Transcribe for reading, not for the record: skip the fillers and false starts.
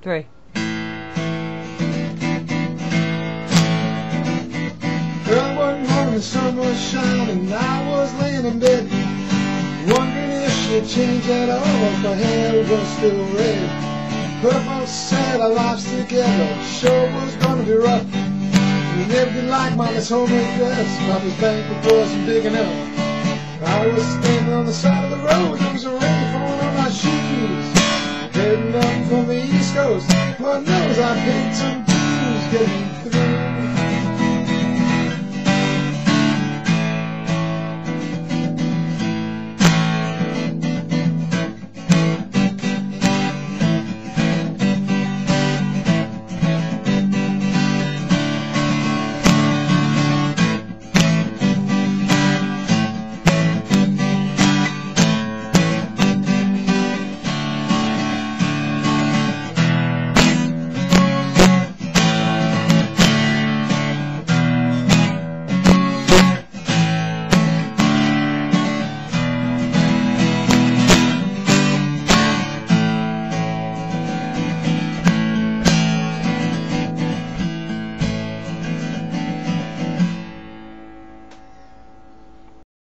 3. Early one morning, the sun was shining, I was laying in bed, wondering if she'd change at all, if my hair was still red. Her folks said our lives together sure was gonna be rough. We never did like Mama's homemade dress, Papa's bank book wasn't big enough. I was standing on the side of the road, there was a rain falling on my shoes. Heading up from the East Coast, Lord knows I paid some dues, getting through